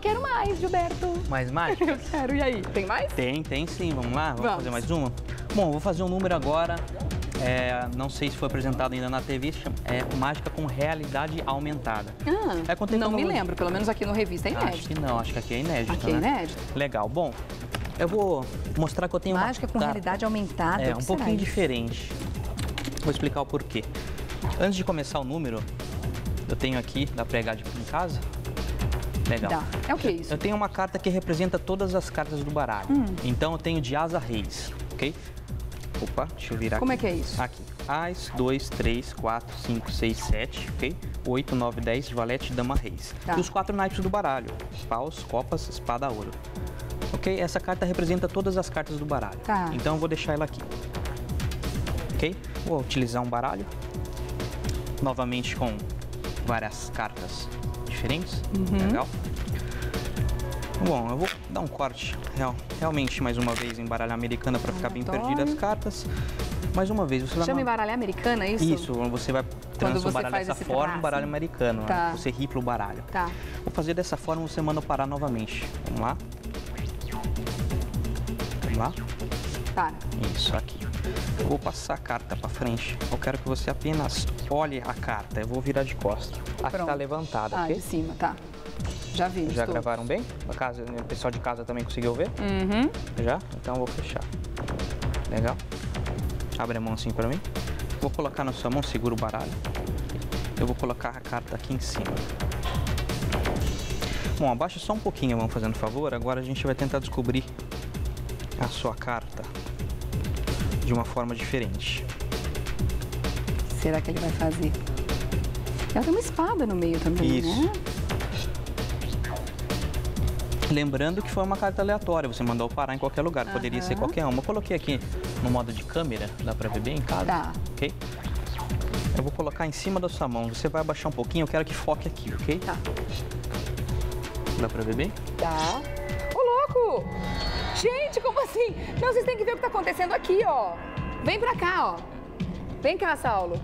quero mais, Gilberto. Mais mágica? Eu quero, e aí? Tem mais? Tem sim. Vamos lá? Vamos fazer mais uma? Bom, vou fazer um número agora. Não sei se foi apresentado ainda na TV, mágica com realidade aumentada. Não me lembro, pelo menos aqui no Revista é inédito. Acho que não, acho que aqui é inédito, Aqui é inédito? Legal, bom, eu vou mostrar que eu tenho mágica com realidade aumentada? Um pouquinho diferente. Vou explicar o porquê. Antes de começar o número, eu tenho aqui, dá pra pegar em casa? Legal. Dá. É o que isso? Eu tenho uma carta que representa todas as cartas do baralho. Então eu tenho de As a Reis, ok? Opa, deixa eu virar Como aqui. é que é isso? Aqui. As, 2, 3, 4, 5, 6, 7, ok? 8, 9, 10, valete, dama, reis. E os 4 naipes do baralho. Paus, copas, espada, ouro. Ok? Essa carta representa todas as cartas do baralho. Então eu vou deixar ela aqui. Ok? Vou utilizar um baralho. Novamente com várias cartas diferentes. Legal? Bom, eu vou dar um corte realmente mais uma vez em baralho americana para ficar bem perdida as cartas. Mais uma vez, você vai... Chama em baralho americana, é isso? Isso, você vai transformar o baralho dessa forma, um baralho americano. Né? Você ripla o baralho. Vou fazer dessa forma, você manda parar novamente. Vamos lá. Vamos lá. Isso, aqui. Eu vou passar a carta para frente. Eu quero que você apenas olhe a carta. Eu vou virar de costas. Aqui está levantada, ok? De cima, Já vi. Já gravaram bem? O pessoal de casa também conseguiu ver? Já? Então eu vou fechar. Legal? Abre a mão assim pra mim. Vou colocar na sua mão, segura o baralho. Eu vou colocar a carta aqui em cima. Bom, abaixa só um pouquinho, vamos fazendo favor. Agora a gente vai tentar descobrir a sua carta de uma forma diferente. O que será que ele vai fazer? Ela tem uma espada no meio também, né? Lembrando que foi uma carta aleatória, você mandou parar em qualquer lugar, poderia ser qualquer uma. Eu coloquei aqui no modo de câmera, dá pra ver bem em casa? Ok? Eu vou colocar em cima da sua mão, você vai abaixar um pouquinho, eu quero que foque aqui, ok? Dá pra ver bem? Ô, louco! Gente, como assim? Não, vocês têm que ver o que tá acontecendo aqui, ó. Vem pra cá, ó. Vem cá, Saulo.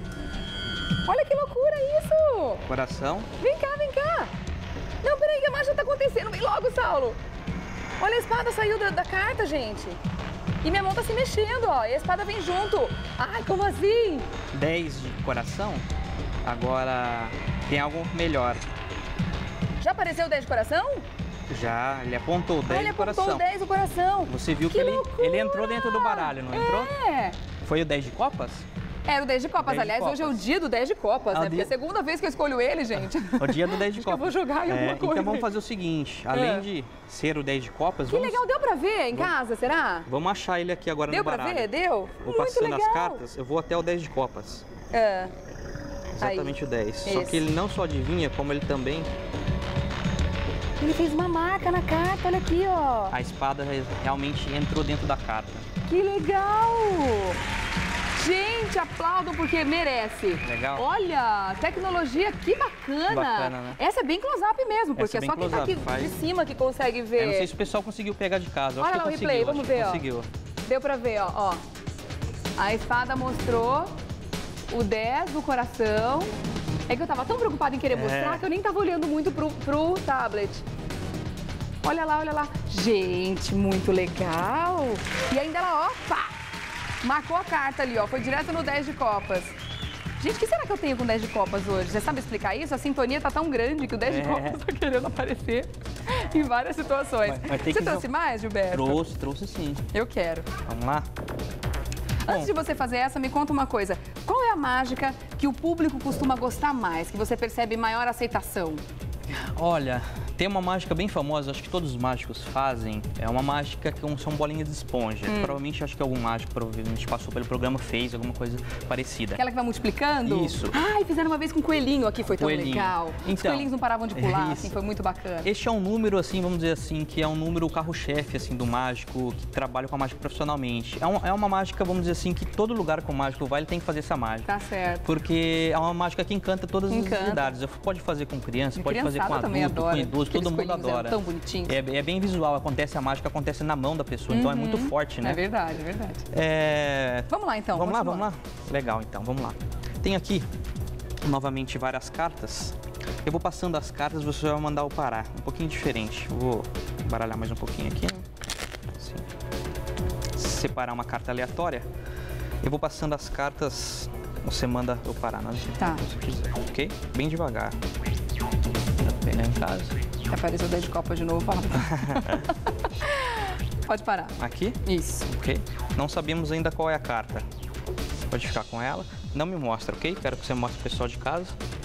Olha que loucura isso! Coração. Vem cá, vem cá. Não, peraí, que a mágica tá acontecendo. Vem logo, Saulo. Olha, a espada saiu da carta, gente. E minha mão tá se mexendo, ó. E a espada vem junto. Ai, como assim? 10 de coração. Agora tem algo melhor. Já apareceu o 10 de coração? Já, ele apontou o 10 do coração. Ele apontou o 10 do coração. Você viu que ele entrou dentro do baralho, não entrou? Foi o 10 de copas? Era o 10 de copas. Aliás, hoje é o dia do 10 de copas, né? Porque é a segunda vez que eu escolho ele, gente. O dia do 10 de copas. Eu vou jogar em alguma coisa. Então vamos fazer o seguinte, além de ser o 10 de copas... Que legal, deu pra ver em casa, será? Vamos achar ele aqui agora no baralho. Deu pra ver? Deu? Vou passando as cartas, eu vou até o 10 de copas. Exatamente o 10. Só que ele não só adivinha, como ele também... Ele fez uma marca na carta, olha aqui, ó. A espada realmente entrou dentro da carta. Que legal! Gente, aplaudam porque merece. Legal. Olha, tecnologia, que bacana. Bacana, né? Essa é bem close-up mesmo, porque é só quem tá aqui de cima que consegue ver. Não sei se o pessoal conseguiu pegar de casa. Olha lá o replay, vamos ver, ó. Deu pra ver, ó. A espada mostrou o 10 do coração. É que eu tava tão preocupada em querer mostrar que eu nem tava olhando muito pro tablet. Olha lá, olha lá. Gente, muito legal. E ainda ela, ó, pá, marcou a carta ali, ó. Foi direto no 10 de copas. Gente, o que será que eu tenho com 10 de copas hoje? Você sabe explicar isso? A sintonia tá tão grande que o 10 de copas tá querendo aparecer em várias situações. Você trouxe mais, Gilberto? Trouxe sim. Eu quero. Vamos lá? Antes de você fazer essa, me conta uma coisa. Qual é a mágica que o público costuma gostar mais, que você percebe maior aceitação? Olha, tem uma mágica bem famosa, acho que todos os mágicos fazem. É uma mágica que são bolinhas de esponja. Provavelmente, acho que algum mágico provavelmente passou pelo programa, fez alguma coisa parecida. Aquela que vai multiplicando? Isso. Ai, fizeram uma vez com coelhinho aqui, foi tão legal. Então, os coelhinhos não paravam de pular, assim, foi muito bacana. Este é um número, assim, vamos dizer assim, que é um número carro-chefe, assim, do mágico, que trabalha com a mágica profissionalmente. É uma mágica, vamos dizer assim, que todo lugar que o mágico vai, ele tem que fazer essa mágica. Tá certo. Porque é uma mágica que encanta todas as idades. Pode fazer com criança, pode fazer com adulto, com idoso, todo mundo adora. Tão bonitinho. É bem visual, acontece a mágica, acontece na mão da pessoa, então é muito forte, né? É verdade, é verdade. Vamos lá então. Vamos lá. Legal, então, vamos lá. Tem aqui, novamente, várias cartas. Eu vou passando as cartas, você vai mandar eu parar. Um pouquinho diferente. Eu vou baralhar mais um pouquinho aqui. Assim. Separar uma carta aleatória. Eu vou passando as cartas, você manda eu parar na hora que você quiser, ok? Bem devagar. Dá pra pegar em casa. Apareceu o 10 de copas de novo, fala. Pode parar. Aqui? Isso. Ok. Não sabemos ainda qual é a carta. Pode ficar com ela. Não me mostra, ok? Quero que você mostre pro pessoal de casa.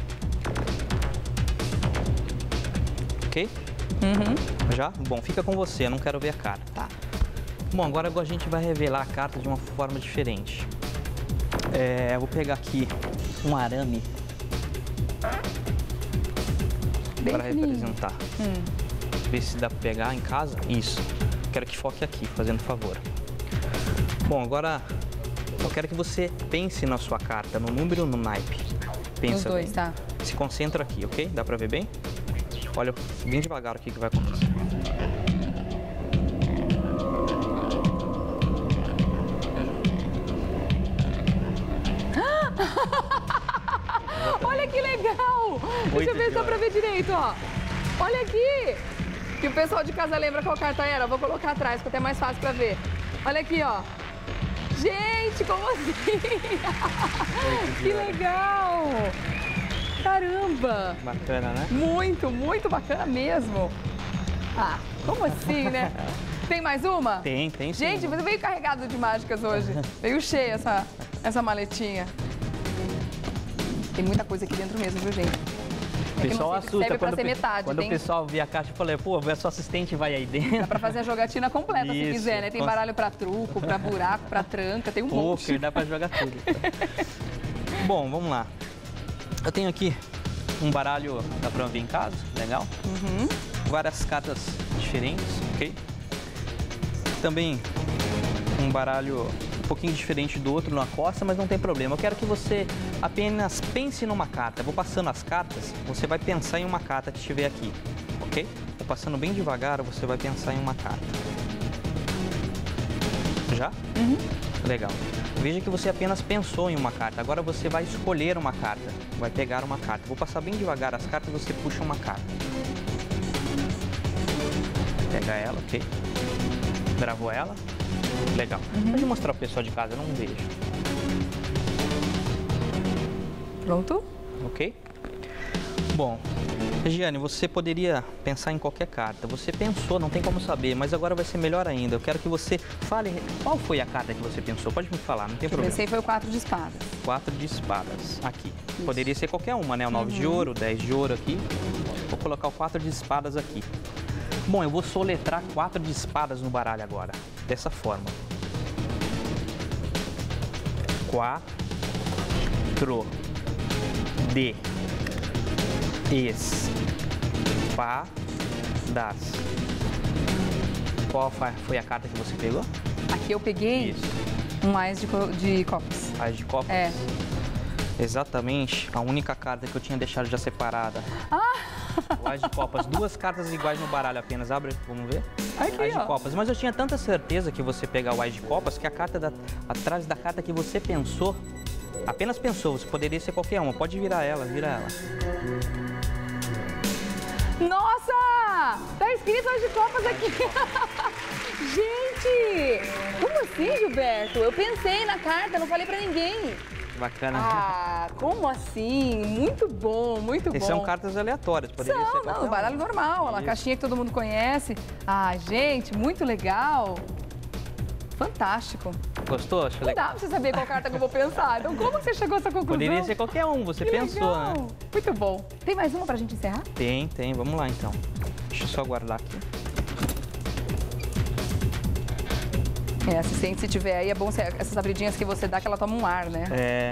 Ok? Já? Bom, fica com você, eu não quero ver a carta. Tá. Bom, agora a gente vai revelar a carta de uma forma diferente. Eu vou pegar aqui um arame para representar. Ver se dá para pegar em casa. Isso. Quero que foque aqui, fazendo favor. Bom, agora eu quero que você pense na sua carta, no número ou no naipe. Pensa. Os dois, bem. tá. Se concentra aqui, ok? Dá para ver bem? Olha bem devagar o que vai acontecer. Olha que legal! Deixa eu ver se dá pra ver direito, ó. Olha aqui! Que o pessoal de casa lembra qual carta era. Eu vou colocar atrás, que até é mais fácil pra ver. Olha aqui, ó. Gente, como assim? Que legal! Caramba! Bacana, né? Muito, muito bacana mesmo. Ah, como assim, né? Tem mais uma? Tem sim. Gente, você veio carregado de mágicas hoje. Veio cheia essa maletinha. Tem muita coisa aqui dentro mesmo, viu, gente? O pessoal assusta quando, quando o pessoal vê a caixa e fala, pô, a sua assistente vai aí dentro. Dá pra fazer a jogatina completa se quiser, né? Tem baralho pra truco, pra buraco, pra tranca, tem um monte. Dá pra jogar tudo. Bom, vamos lá. Eu tenho aqui um baralho, dá pra ver em casa, legal? Várias cartas diferentes, ok? Também um baralho um pouquinho diferente do outro na costa, mas não tem problema. Eu quero que você apenas pense numa carta. Eu vou passando as cartas, você vai pensar em uma carta que estiver aqui, ok? Vou passando bem devagar, você vai pensar em uma carta. Já? Legal. Veja que você apenas pensou em uma carta. Agora você vai escolher uma carta, vai pegar uma carta. Vou passar bem devagar as cartas e você puxa uma carta. Pega ela, ok? Gravou ela. Legal. Pode mostrar para o pessoal de casa, eu não vejo. Pronto? Ok? Bom, Regiane, você poderia pensar em qualquer carta. Você pensou, não tem como saber, mas agora vai ser melhor ainda. Eu quero que você fale qual foi a carta que você pensou. Pode me falar, não tem problema. Eu pensei foi o 4 de espadas. 4 de espadas, aqui. Isso. Poderia ser qualquer uma, né? O 9 de ouro, o 10 de ouro aqui. Vou colocar o 4 de espadas aqui. Bom, eu vou soletrar 4 de espadas no baralho agora. Dessa forma. 4 de espadas. Qual foi a carta que você pegou? Aqui eu peguei um Ás de copas. Ás de copas? É. Exatamente a única carta que eu tinha deixado já separada. O Ás de copas. 2 cartas iguais no baralho apenas. Abre, vamos ver? Aqui, Ás de copas. Mas eu tinha tanta certeza que você pegar o Ás de copas que a carta atrás da carta que você pensou, apenas pensou, você poderia ser qualquer uma. Pode virar ela, vira ela. Nossa! Tá escrito Ás de copas aqui. Gente! Como assim, Gilberto? Eu pensei na carta, não falei pra ninguém. Bacana. Ah, como assim? Muito bom, muito bom. Essas são cartas aleatórias, poderia ser qualquer não, baralho normal, uma caixinha que todo mundo conhece. Ah, gente, muito legal. Fantástico. Gostou? Acho não dá pra você saber qual carta que eu vou pensar. Então, como que você chegou a essa conclusão? Poderia ser qualquer um, você pensou, legal. Né? Muito bom. Tem mais uma pra gente encerrar? Tem. Vamos lá, então. Deixa eu só guardar aqui. Assistente, se tiver aí, é bom essas abridinhas que você dá, que ela toma um ar, né?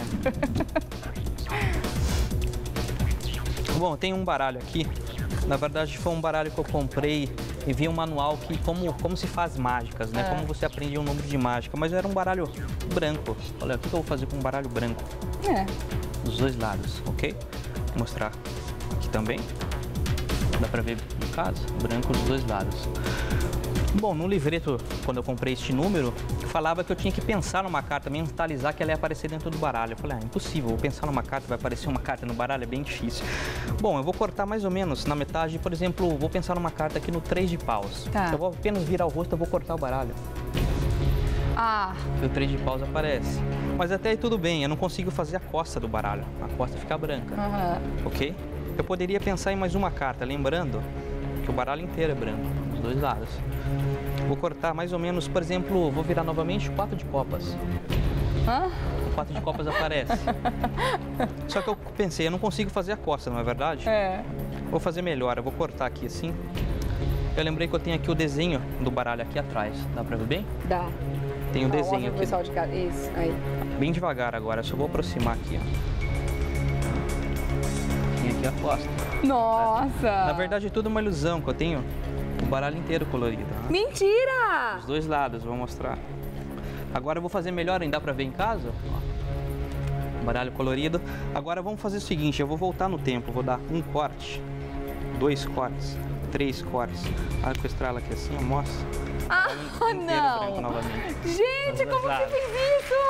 Bom, tem um baralho aqui. Na verdade, foi um baralho que eu comprei e vi um manual que como se faz mágicas, né? Como você aprende um número de mágica. Mas era um baralho branco. Olha, o que eu vou fazer com um baralho branco? Dos dois lados, ok? Vou mostrar aqui também. Dá pra ver no caso? Branco dos dois lados. Bom, no livreto, quando eu comprei este número, falava que eu tinha que pensar numa carta, mentalizar que ela ia aparecer dentro do baralho. Eu falei, impossível, vou pensar numa carta, vai aparecer uma carta no baralho, é bem difícil. Bom, eu vou cortar mais ou menos na metade, por exemplo, vou pensar numa carta aqui no 3 de paus. Tá. Eu vou apenas virar o rosto, eu vou cortar o baralho. E o 3 de paus aparece. Mas até aí tudo bem, eu não consigo fazer a costa do baralho. A costa fica branca, ok? Eu poderia pensar em mais uma carta, lembrando que o baralho inteiro é branco, dos dois lados. Vou cortar mais ou menos, por exemplo, vou virar novamente o 4 de copas. O 4 de copas aparece. Só que eu pensei, eu não consigo fazer a costa, não é verdade? Vou fazer melhor, eu vou cortar aqui assim. Eu lembrei que eu tenho aqui o desenho do baralho aqui atrás. Dá pra ver bem? Dá. Tem um desenho aqui. Pessoal de casa. Isso, aí. Bem devagar agora, eu só vou aproximar aqui, ó. Tem aqui a costa. Nossa! Na verdade é tudo uma ilusão, que eu tenho o baralho inteiro colorido. Né? Mentira! Os dois lados, vou mostrar. Agora eu vou fazer melhor, ainda dá pra ver em casa? Ó. Baralho colorido. Agora vamos fazer o seguinte, eu vou voltar no tempo, vou dar um corte, 2 cortes, 3 cortes. Olha com a estrela aqui assim, mostra. Não! Gente, como você fez isso?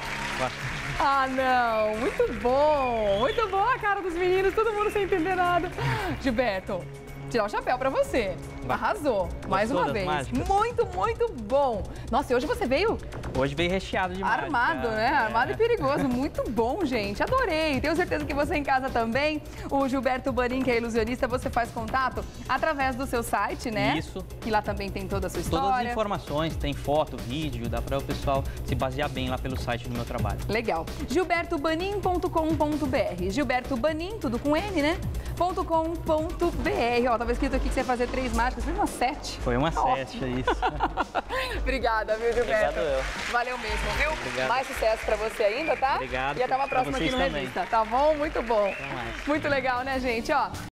Não! Muito bom! Muito bom a cara dos meninos, todo mundo sem entender nada. Gilberto, tirar o chapéu pra você. Arrasou, mais uma vez. Mágicas. Muito, muito bom. Nossa, e hoje você veio? Hoje veio recheado de mágica. Armado, né? Armado e perigoso. Muito bom, gente. Adorei. Tenho certeza que você em casa também. O Gilberto Banin, que é ilusionista, você faz contato através do seu site, né? Isso. Que lá também tem toda a sua história. Todas as informações, tem foto, vídeo, dá para o pessoal se basear bem lá pelo site do meu trabalho. Legal. gilbertobanin.com.br. Gilberto Banin, tudo com N, né? .com.br. Ó, tava escrito aqui que você ia fazer 3 mágicas. Foi uma 7. Foi uma 7, é isso. Obrigada, viu, Gilberto? Obrigado eu. Valeu mesmo, viu? Obrigado. Mais sucesso pra você ainda, tá? Obrigado. E até uma próxima aqui no Revista, tá bom? Muito bom. Até mais. Muito legal, né, gente? Ó.